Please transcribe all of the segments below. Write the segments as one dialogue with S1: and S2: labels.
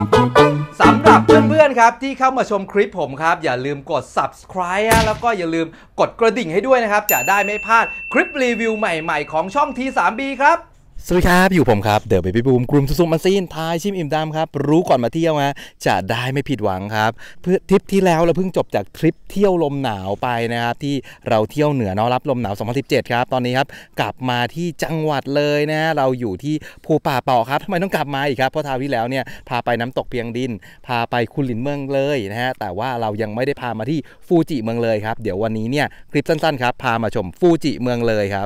S1: สำหรับเพื่อนๆครับที่เข้ามาชมคลิปผมครับอย่าลืมกด subscribe แล้วก็อย่าลืมกดกระดิ่งให้ด้วยนะครับจะได้ไม่พลาดคลิปรีวิวใหม่ๆของช่อง T3B ครับ
S2: สวัสดีครับอยู่ผมครับเดอะเบบี้บูมกลุ่มสุสุมันซีนทายชิมอิ่มดำครับรู้ก่อนมาเที่ยวฮะจะได้ไม่ผิดหวังครับเพื่อทริปที่แล้วเราเพิ่งจบจากทริปเที่ยวลมหนาวไปนะครับที่เราเที่ยวเหนือเนาะรับลมหนาว2017ครับตอนนี้ครับกลับมาที่จังหวัดเลยนะเราอยู่ที่ภูป่าเป่าครับทำไมต้องกลับมาอีกครับเพราะคราวที่แล้วเนี่ยพาไปน้ำตกเพียงดินพาไปคุนหลินเมืองเลยนะฮะแต่ว่าเรายังไม่ได้พามาที่ฟูจิเมืองเลยครับเดี๋ยววันนี้เนี่ยคลิปสั้นๆครับพามาชมฟูจิเมืองเลยครับ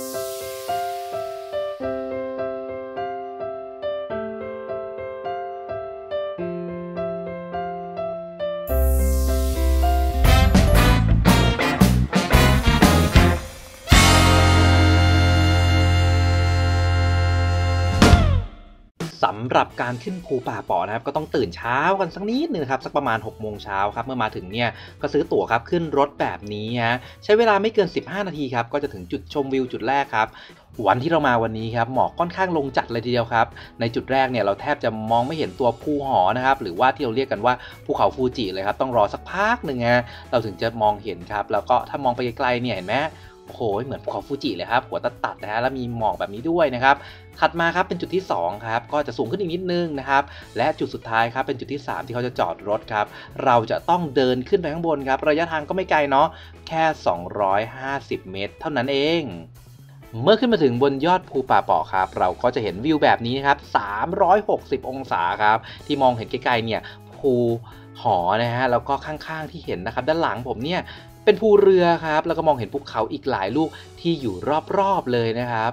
S2: สำหรับการขึ้นภูป่าเปาะนะครับก็ต้องตื่นเช้ากันสักนิดนึงครับสักประมาณ6 โมงเช้าครับเมื่อมาถึงเนี่ยก็ซื้อตั๋วครับขึ้นรถแบบนี้ฮะใช้เวลาไม่เกิน15 นาทีครับก็จะถึงจุดชมวิวจุดแรกครับวันที่เรามาวันนี้ครับหมอกค่อนข้างลงจัดเลยทีเดียวครับในจุดแรกเนี่ยเราแทบจะมองไม่เห็นตัวภูหอนะครับหรือว่าที่เราเรียกกันว่าภูเขาฟูจิเลยครับต้องรอสักพักหนึ่งฮะเราถึงจะมองเห็นครับแล้วก็ถ้ามองไปไกลๆเนี่ยเห็นไหมโอ้โหเหมือนภูเขาฟูจิเลยครับหัวตัดนะฮะแล้วมีหมอกแบบนี้ด้วยนะครับถัดมาครับเป็นจุดที่2ครับก็จะสูงขึ้นอีกนิดนึงนะครับและจุดสุดท้ายครับเป็นจุดที่3ที่เขาจะจอดรถครับเราจะต้องเดินขึ้นไปข้างบนครับระยะทางก็ไม่ไกลเนาะแค่250 เมตรเท่านั้นเองเมื่อขึ้นมาถึงบนยอดภูป่าเปาะครับเราก็จะเห็นวิวแบบนี้ครับ360 องศาครับที่มองเห็นไกลๆเนี่ยภูหอนะฮะแล้วก็ข้างๆที่เห็นนะครับด้านหลังผมเนี่ยเป็นภูเรือครับแล้วก็มองเห็นภูเขาอีกหลายลูกที่อยู่รอบๆเลยนะครับ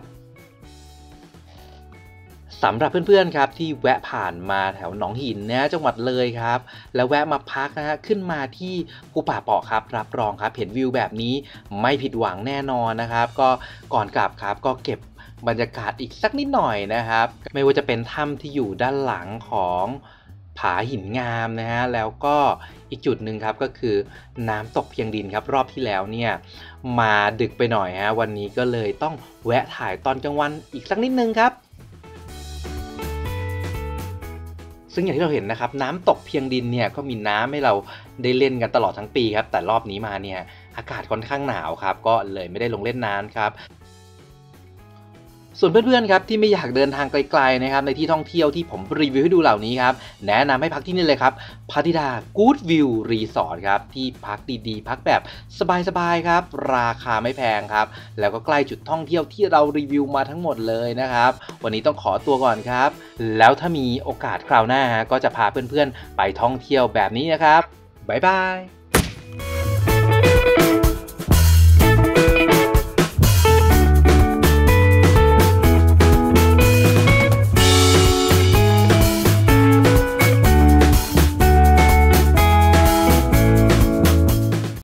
S2: สำหรับเพื่อนๆครับที่แวะผ่านมาแถวหนองหินนะจังหวัดเลยครับแล้วแวะมาพักนะฮะขึ้นมาที่ภูป่าเปาะครับรับรองครับเห็นวิวแบบนี้ไม่ผิดหวังแน่นอนนะครับก็ก่อนกลับครับก็เก็บบรรยากาศอีกสักนิดหน่อยนะครับไม่ว่าจะเป็นถ้ำที่อยู่ด้านหลังของผาหินงามนะฮะแล้วก็อีกจุดหนึ่งครับก็คือน้ำตกเพียงดินครับรอบที่แล้วเนี่ยมาดึกไปหน่อยฮะวันนี้ก็เลยต้องแวะถ่ายตอนกลางวันอีกสักนิดนึงครับซึ่งอย่างที่เราเห็นนะครับน้ำตกเพียงดินเนี่ยก็มีน้ำให้เราได้เล่นกันตลอดทั้งปีครับแต่รอบนี้มาเนี่ยอากาศค่อนข้างหนาวครับก็เลยไม่ได้ลงเล่นน้ำครับส่วนเพื่อนๆครับที่ไม่อยากเดินทางไกลๆนะครับในที่ท่องเที่ยวที่ผมรีวิวให้ดูเหล่านี้ครับแนะนำให้พักที่นี่เลยครับพัทยากู๊ดวิวรีสอร์ทครับที่พักดีๆพักแบบสบายๆครับราคาไม่แพงครับแล้วก็ใกล้จุดท่องเที่ยวที่เรารีวิวมาทั้งหมดเลยนะครับวันนี้ต้องขอตัวก่อนครับแล้วถ้ามีโอกาสคราวหน้าก็จะพาเพื่อนๆไปท่องเที่ยวแบบนี้นะครับบ๊ายบาย